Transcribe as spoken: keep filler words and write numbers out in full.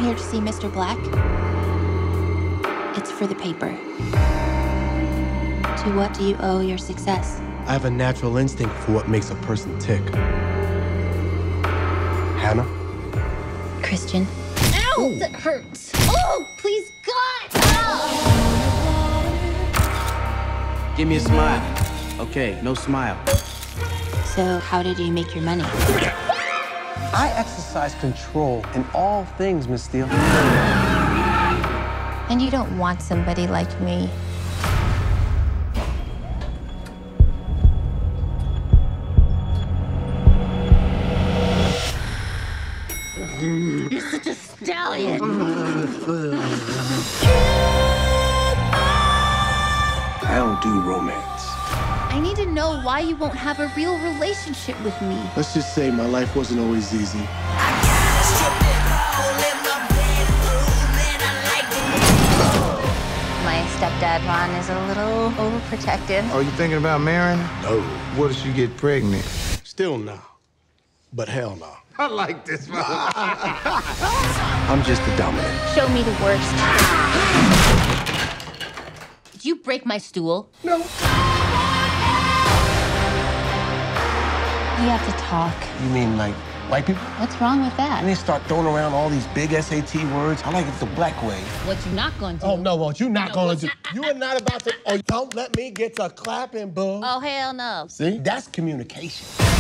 here to see Mister Black. It's for the paper. To what do you owe your success? I have a natural instinct for what makes a person tick. Hannah? Christian. Ow! Ooh. That hurts. Oh, please, God! Oh. Give me a smile. Okay, no smile. So, how did you make your money? I exercise control in all things, Miss Steele. And you don't want somebody like me. You're such a stallion. I don't do romance. I need to know why you won't have a real relationship with me. Let's just say my life wasn't always easy. My stepdad, Ron, is a little overprotective. Are you thinking about marrying her? No. What if she get pregnant? Still no. But hell no. I like this one. I'm just the dominant. Show me the worst. Did you break my stool? No. We have to talk. You mean like white people? What's wrong with that? And they start throwing around all these big S A T words. I like it the black way. What you not gonna do? Oh, no, what you not No, gonna what do? you- You are not about to. Oh, don't let me get to clapping, boo. Oh, hell no. See? That's communication.